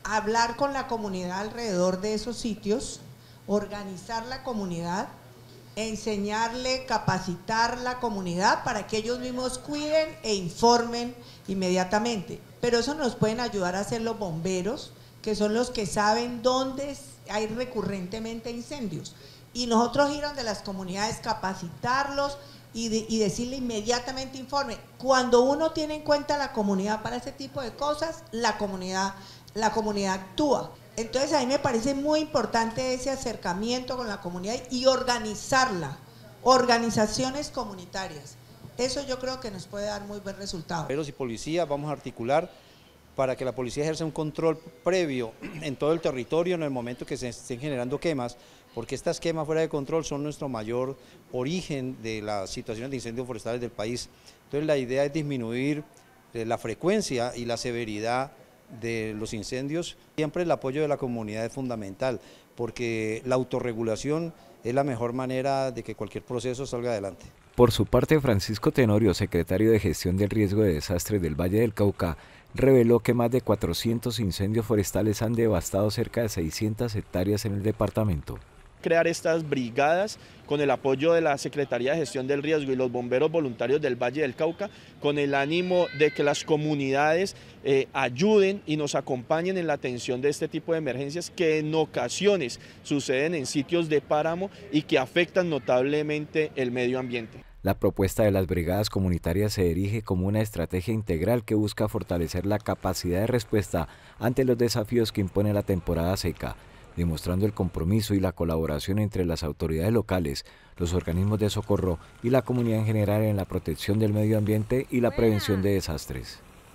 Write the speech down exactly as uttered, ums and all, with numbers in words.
hablar con la comunidad alrededor de esos sitios, organizar la comunidad, enseñarle, capacitar la comunidad para que ellos mismos cuiden e informen inmediatamente. Pero eso nos pueden ayudar a hacer los bomberos, que son los que saben dónde hay recurrentemente incendios. Y nosotros ir de las comunidades, capacitarlos y, de, y decirle inmediatamente informe. Cuando uno tiene en cuenta la comunidad para ese tipo de cosas, la comunidad, la comunidad actúa. Entonces a mí me parece muy importante ese acercamiento con la comunidad y organizarla, organizaciones comunitarias. Eso yo creo que nos puede dar muy buen resultado. Bomberos y policía vamos a articular para que la policía ejerza un control previo en todo el territorio en el momento que se estén generando quemas, porque estas quemas fuera de control son nuestro mayor origen de las situaciones de incendios forestales del país. Entonces la idea es disminuir la frecuencia y la severidad de los incendios. Siempre el apoyo de la comunidad es fundamental, porque la autorregulación es la mejor manera de que cualquier proceso salga adelante. Por su parte, Francisco Tenorio, secretario de Gestión del Riesgo de Desastres del Valle del Cauca, reveló que más de cuatrocientos incendios forestales han devastado cerca de seiscientas hectáreas en el departamento. Crear estas brigadas con el apoyo de la Secretaría de Gestión del Riesgo y los bomberos voluntarios del Valle del Cauca, con el ánimo de que las comunidades eh, ayuden y nos acompañen en la atención de este tipo de emergencias que en ocasiones suceden en sitios de páramo y que afectan notablemente el medio ambiente. La propuesta de las brigadas comunitarias se erige como una estrategia integral que busca fortalecer la capacidad de respuesta ante los desafíos que impone la temporada seca, demostrando el compromiso y la colaboración entre las autoridades locales, los organismos de socorro y la comunidad en general en la protección del medio ambiente y la prevención de desastres.